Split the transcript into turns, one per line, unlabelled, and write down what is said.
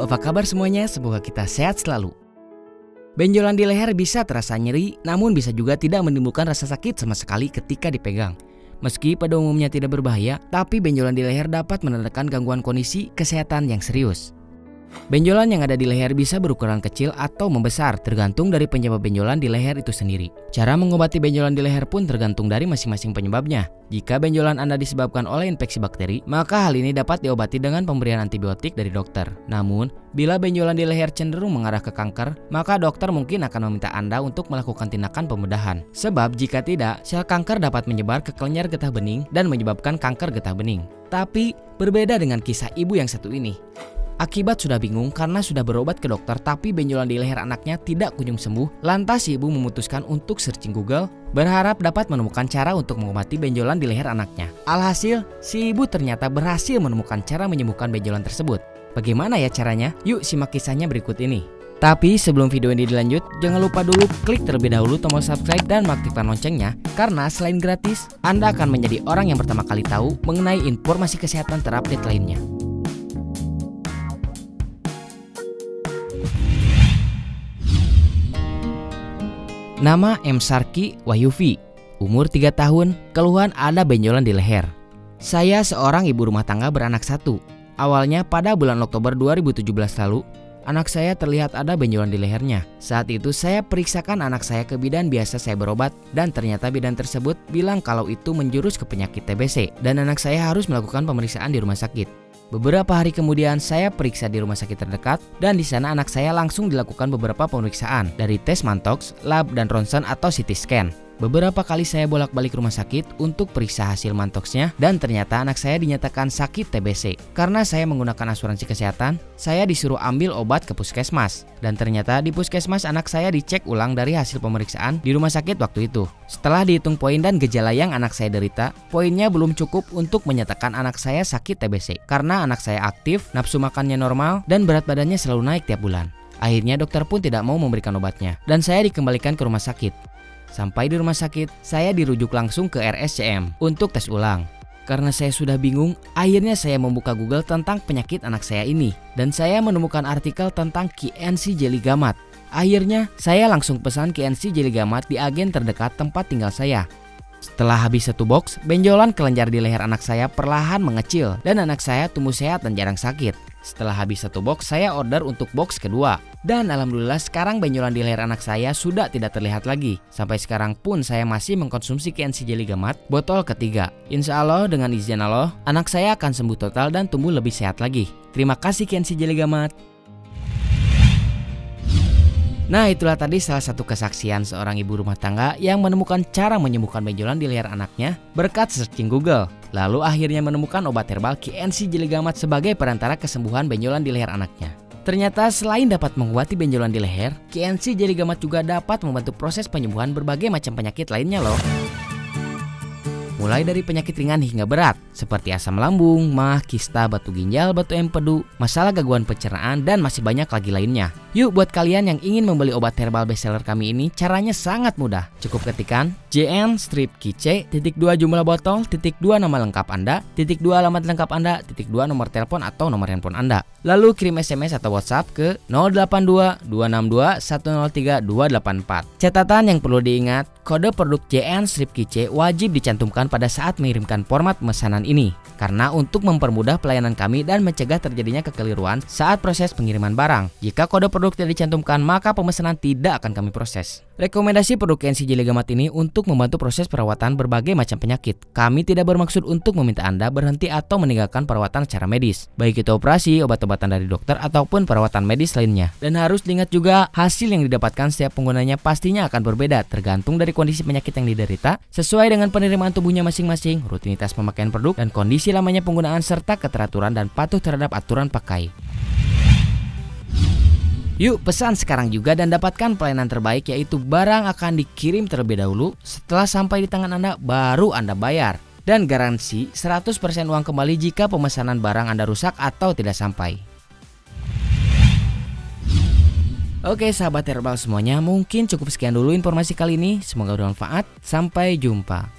Apa kabar semuanya? Semoga kita sehat selalu. Benjolan di leher bisa terasa nyeri, namun bisa juga tidak menimbulkan rasa sakit sama sekali ketika dipegang. Meski pada umumnya tidak berbahaya, tapi benjolan di leher dapat menandakan gangguan kondisi kesehatan yang serius. Benjolan yang ada di leher bisa berukuran kecil atau membesar, tergantung dari penyebab benjolan di leher itu sendiri. Cara mengobati benjolan di leher pun tergantung dari masing-masing penyebabnya. Jika benjolan Anda disebabkan oleh infeksi bakteri, maka hal ini dapat diobati dengan pemberian antibiotik dari dokter. Namun, bila benjolan di leher cenderung mengarah ke kanker, maka dokter mungkin akan meminta Anda untuk melakukan tindakan pembedahan. Sebab jika tidak, sel kanker dapat menyebar ke kelenjar getah bening dan menyebabkan kanker getah bening. Tapi, berbeda dengan kisah ibu yang satu ini. Akibat sudah bingung karena sudah berobat ke dokter tapi benjolan di leher anaknya tidak kunjung sembuh, lantas si ibu memutuskan untuk searching Google, berharap dapat menemukan cara untuk mengobati benjolan di leher anaknya. Alhasil, si ibu ternyata berhasil menemukan cara menyembuhkan benjolan tersebut. Bagaimana ya caranya? Yuk simak kisahnya berikut ini. Tapi sebelum video ini dilanjut, jangan lupa dulu klik terlebih dahulu tombol subscribe dan aktifkan loncengnya, karena selain gratis, Anda akan menjadi orang yang pertama kali tahu mengenai informasi kesehatan terupdate lainnya. Nama M. Sarki Wahyuvi, umur 3 tahun, keluhan ada benjolan di leher. Saya seorang ibu rumah tangga beranak satu. Awalnya pada bulan Oktober 2017 lalu, anak saya terlihat ada benjolan di lehernya. Saat itu saya periksakan anak saya ke bidan biasa saya berobat, dan ternyata bidan tersebut bilang kalau itu menjurus ke penyakit TBC dan anak saya harus melakukan pemeriksaan di rumah sakit. Beberapa hari kemudian saya periksa di rumah sakit terdekat dan di sana anak saya langsung dilakukan beberapa pemeriksaan dari tes Mantox, lab dan ronsen atau CT scan. Beberapa kali saya bolak-balik rumah sakit untuk periksa hasil Mantoxnya dan ternyata anak saya dinyatakan sakit TBC. Karena saya menggunakan asuransi kesehatan, saya disuruh ambil obat ke puskesmas. Dan ternyata di puskesmas anak saya dicek ulang dari hasil pemeriksaan di rumah sakit waktu itu. Setelah dihitung poin dan gejala yang anak saya derita, poinnya belum cukup untuk menyatakan anak saya sakit TBC. Karena anak saya aktif, nafsu makannya normal, dan berat badannya selalu naik tiap bulan. Akhirnya dokter pun tidak mau memberikan obatnya, dan saya dikembalikan ke rumah sakit. Sampai di rumah sakit, saya dirujuk langsung ke RSCM untuk tes ulang. Karena saya sudah bingung, akhirnya saya membuka Google tentang penyakit anak saya ini. Dan saya menemukan artikel tentang KNC Jelly Gamat. Akhirnya, saya langsung pesan KNC Jelly Gamat di agen terdekat tempat tinggal saya. Setelah habis satu box, benjolan kelenjar di leher anak saya perlahan mengecil dan anak saya tumbuh sehat dan jarang sakit. Setelah habis satu box, saya order untuk box kedua. Dan alhamdulillah sekarang benjolan di leher anak saya sudah tidak terlihat lagi. Sampai sekarang pun saya masih mengkonsumsi KNC Jelly Gamat botol ketiga. Insya Allah dengan izin Allah, anak saya akan sembuh total dan tumbuh lebih sehat lagi. Terima kasih KNC Jelly Gamat. Nah, itulah tadi salah satu kesaksian seorang ibu rumah tangga yang menemukan cara menyembuhkan benjolan di leher anaknya berkat searching Google. Lalu akhirnya menemukan obat herbal KNC Jelly Gamat sebagai perantara kesembuhan benjolan di leher anaknya. Ternyata selain dapat mengobati benjolan di leher, KNC Jelly Gamat juga dapat membantu proses penyembuhan berbagai macam penyakit lainnya loh. Mulai dari penyakit ringan hingga berat, seperti asam lambung, MAH, kista, batu ginjal, batu empedu, masalah gangguan pencernaan, dan masih banyak lagi lainnya. Yuk buat kalian yang ingin membeli obat herbal bestseller kami ini, caranya sangat mudah. Cukup ketikkan JN-KIC, .2 jumlah botol, .2 nama lengkap Anda, .2 alamat lengkap Anda, .2 nomor telepon atau nomor handphone Anda. Lalu kirim SMS atau WhatsApp ke 082 262 103 284. Catatan yang perlu diingat, kode produk JN-KIC wajib dicantumkan pada saat mengirimkan format pemesanan ini. Karena untuk mempermudah pelayanan kami dan mencegah terjadinya kekeliruan saat proses pengiriman barang. Jika kode produk tidak dicantumkan, maka pemesanan tidak akan kami proses. Rekomendasi produk KNC Jelly Gamat ini untuk membantu proses perawatan berbagai macam penyakit. Kami tidak bermaksud untuk meminta Anda berhenti atau meninggalkan perawatan secara medis, baik itu operasi, obat-obatan dari dokter, ataupun perawatan medis lainnya. Dan harus diingat juga, hasil yang didapatkan setiap penggunanya pastinya akan berbeda tergantung dari kondisi penyakit yang diderita, sesuai dengan penerimaan tubuhnya masing-masing, rutinitas pemakaian produk, dan kondisi lamanya penggunaan serta keteraturan dan patuh terhadap aturan pakai. Yuk pesan sekarang juga dan dapatkan pelayanan terbaik, yaitu barang akan dikirim terlebih dahulu, setelah sampai di tangan Anda baru Anda bayar. Dan garansi 100% uang kembali jika pemesanan barang Anda rusak atau tidak sampai. Oke sahabat herbal semuanya, mungkin cukup sekian dulu informasi kali ini. Semoga bermanfaat. Sampai jumpa.